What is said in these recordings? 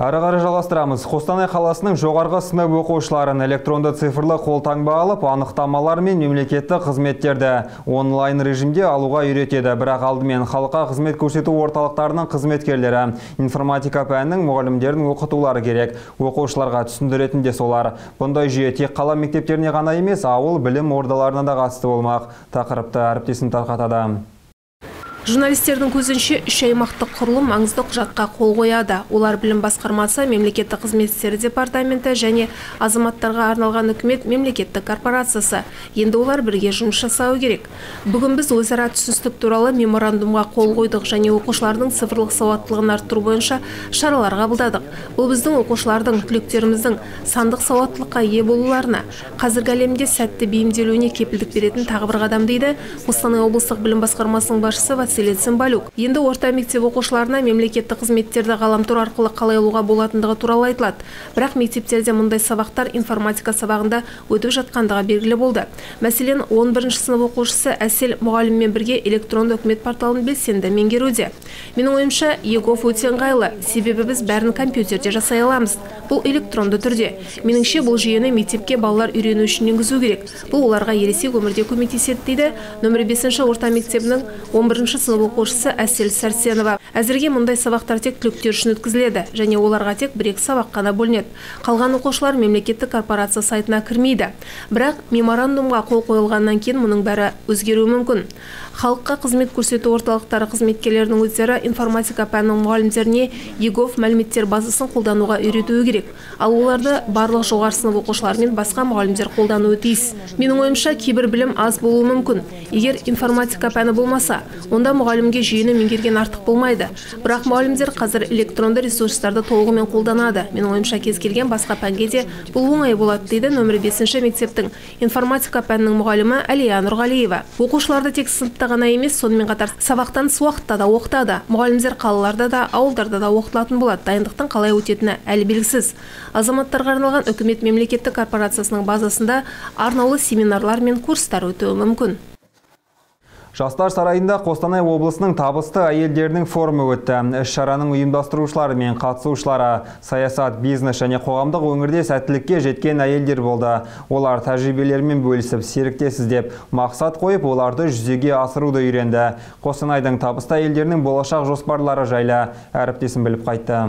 Ары қарай жалғастырамыз. Қостанай қаласының жоғарғы сынып оқушыларын электронды цифрлы қолтаңба алып, анықтамалар мен мемлекеттік қызметтерді онлайн режимде алуға үйретеді. Бірақ алдымен халыққа қызмет көрсету орталықтарының қызметкерлері информатика пәнінің мұғалімдердің оқытулары керек. Оқушыларға түсіндіретін де солар. Бұндай жүйе тек қала мектептеріне ғана емес, ауыл білім ордаларына да қатысты болмақ. Тақырыпты әріптесім тарқатады. Журналистердің көзінше 3 аймақтық құрылым маңызды құжатқа қол қояды. Олар білім басқармасы, мемлекеттік қызмет істері департаменті және азаматтарға арналған үкімет мемлекеттік корпорациясы. Енді олар бірге жұмыс жасауы керек. Бүгін біз өзара түсіністік туралы меморандумға қол қойдық және оқушылардың цифрлық сауаттылығын арттыру бойынша шаралар қабылдадық. Бұл біздің оқушылардың, түлектеріміздің сандық сауаттылыққа ие болуларына, қазіргі әлемде сәтті бейімделуіне кепілдік беретін тағы бір қадам дейді Қостанай облыстық білім басқармасының басшысы Балюк. Енді орта мектеп оқушыларына мемлекеттік қызметтерді ғаламтор арқылы қалай алуға болатындығы туралы айтылады. Бірақ мектептерде мұндай сабақтар информатика сабағында өтіп жатқандығы белгілі болды. Мәселен, 11-ші сынып оқушысы Әсел мұғаліммен бірге электронды үкімет порталын белсенді меңгеруде. Менің ойымша, егов өте ыңғайлы, себебі біз бәрін компьютерде жасай аламыз. Бұл электронды түрде. Меніңше, бұл жүйені мектепке балалар үйрену үшін енгізу керек. Бұл оларға ересек өмірде көмектеседі дейді нөмір 5-ші орта мектебінің 11-ші сынып оқушысы Әсел Сәрсенова. Әзірге мұндай сабақтар тек түлектер үшін өткізіледі және оларға тек 1-2 сабақ қана бөлінеді. Қалған оқушылар мемлекеттік корпорация сайтына кірмейді. Бірақ меморандумға қол қойылғаннан кейін мұның бәрі өзгеруі мүмкін. Халыққа қызмет көрсету орталықтары қызметкерлерінің өздері информатика пәнінің мұғалімдеріне егов мәліметтер базасын қолдануға үйретуі керек. Ал оларды барлық жоғары сынып оқушылары мен басқа мұғалімдер қолдануы тиіс. Менің ойымша, кейбір білім аз болуы мүмкін. Егер информатика пәні болмаса, онда мұғалімге жүйені меңгерген артық болмайды. Бірақ мұғалімдер қазір электронды ресурстарды толығымен қолданады. Менің ойымша, кез келген басқа пәнге де бұл оңай болады дейді нөмір 5-ші мектептің информатика пәнінің мұғалімі Әлия Нұрғалиева. Оқушыларды тек сыныпта ғана емес, сонымен қатар сабақтан тыс уақытта да оқытады. Мұғалімдер қалаларда да, ауылдарда да оқытылатын болады. Дайындықтың қалай өтетіні әлі белгісіз. Азаматтарға арналған үкімет мемлекеттік корпорациясының базасында арнаулы семинарлар мен курстар өтуі мүмкін. Жастар сарайында Қостанай облысының табысты әйелдерінің форумы өтті. Іс-шараның ұйымдастырушылары мен қатысушылары саясат, бизнес және қоғамдық өңірде сәттілікке жеткен әйелдер болды. Олар тәжірибелерімен бөлісіп, серіктес іздеп, мақсат қойып, оларды жүзеге асыруды үйренді. Қостанайдың табысты әйелдерінің болашақ жоспарлары жайлы әріптесім біліп қайтты.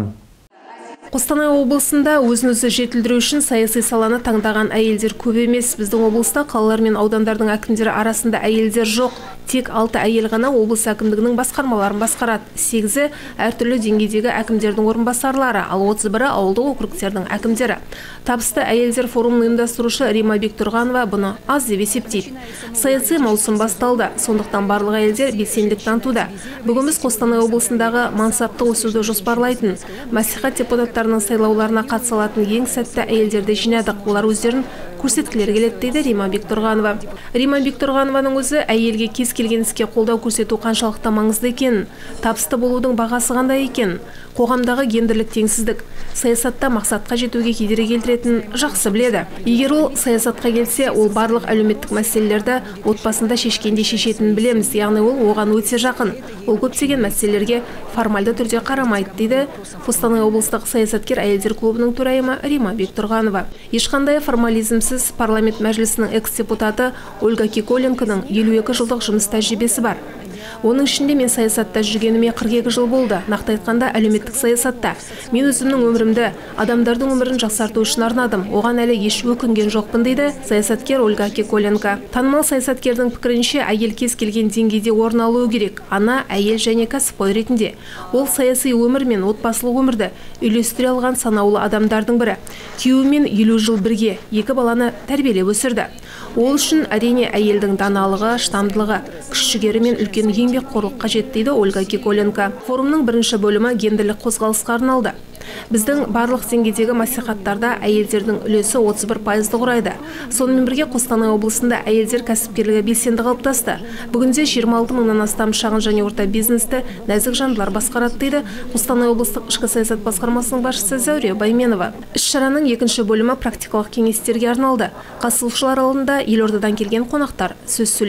Қостанай облысында өзін-өзі жетілдіру үшін саяси саланы таңдаған әйелдер көп емес. Біздің облыста қалалар мен аудандардың әкімдері арасында әйелдер жоқ. Тек 6 әйел ғана облыс әкімдігінің басқармаларын басқарады. 8-і әртүрлі деңгейдегі әкімдердің орынбасарлары, ал 31-і ауылдық округтердің әкімдері. Табысты әйелдер форумын ұйымдастырушы Рима Бектұрғанова бұны аз деп есептейді. Саяси маусым басталды, сондықтан барлық әйелдер белсенділік танытуда. Бүгін біз Қостанай облысындағы мансапты өсуді жоспарлайтын мәслихат депутаттарының сайлауларына қатыса алатын ең сәтті әйелдерді жинадық. Олар өздерін көрсеткілері келеді дейді Рима Бектұрғанова. Рима Бектұрғанованың өзі әйелге кез келген іске қолдау көрсету қаншалықты маңызды екенін, табысты болудың бағасы қандай екенін, қоғамдағы гендерлік теңсіздік, саясатта мақсатқа жетуге кедергі келтіретінін жақсы біледі. Егер ол саясатқа келсе, ол барлық әлеуметтік мәселелерді отбасында шешкенде шешетінін білеміз, яғни ол оған өте жақын. Ол көптеген мәселелерге формальды түрде қарамайды дейді Қостанай облыстық саясаткер әйелдер клубының төрайымы Рима Бектұрғанова. Ешқандай формализмсіз парламент мәжілісінің экс-депутаты Ольга Киколенконың 52 жылдық жұмыс тәжірибесі бар. Оның ішінде мен саясатта жүргеніме 42 жыл болды. Нақты айтқанда әлеуметтік саясатта. Мен өзімнің өмірімді, адамдардың өмірін жақсарту үшін арнадым. Оған әлі еш өкінген жоқпын дейді саясаткер Ольга Киколенко. Танымал саясаткердің пікірінше, әйел кез келген деңгейде орын алуы керек. Ана, әйел және кәсіпқой ретінде. Ол саяси өмір мен отбасылық өмірді үйлестіре алған санаулы адамдардың бірі. Күйеуімен 50 жыл бірге 2 баланы тәрбиелеп өсірді. Ол үшін әрине әйелдің даналығы, шыдамдылығы, күш-жігері мен үлкен еңбек қорлық қажет дейді Ольга Киколенко. Форумның бірінші бөлімі гендерлік қозғалысқа арналды. Біздің барлық деңгейдегі мәслихаттарда әйелдердің үлесі 31%-ды құрайды. Сонымен бірге Қостанай облысында әйелдер кәсіпкерлігі белсенді қалыптасты. Бүгінде 26 мыңнан астам шағын және орта бизнесті нәзік жандылар басқарады дейді Қостанай облыстық ішкі саясат басқармасының басшысы Зәуре Байменова. Іс-шараның екінші бөлімі практикалық кеңестерге арналды. Қатысушылар алдында елордадан келген қонақтар сөз сөйледі.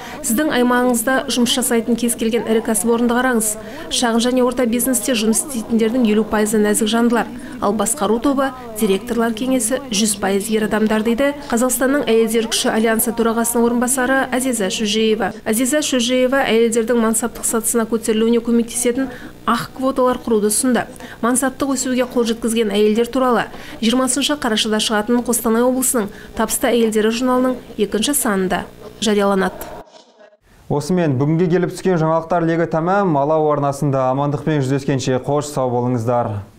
Сіздің аймағыңызда жұмыс жасайтын кез келген ірі кәсіпорынды қараңыз. Шағын және орта бизнесте жұмыс істейтіндердің 50% нәзік жандылар, ал басқару тобы, директорлар кеңесі 100% ер адамдар дейді Қазақстанның әйелдер күші альянсы төрағасының орынбасары Азиза Шөжеева. Азиза Шөжеева әйелдердің мансаптық сатысына көтерілуіне көмектесетін ақ квоталар құруды ұсынды. Мансаптық өсуге қол жеткізген әйелдер туралы 20 қарашада шығатын Қостанай облысының табысты әйелдері журналының 2-ші санында жарияланады. Осымен бүгінге келіп түскен жаңалықтар легі тәмам. Алау арнасында амандықпен жүздескенше қош сау болыңыздар.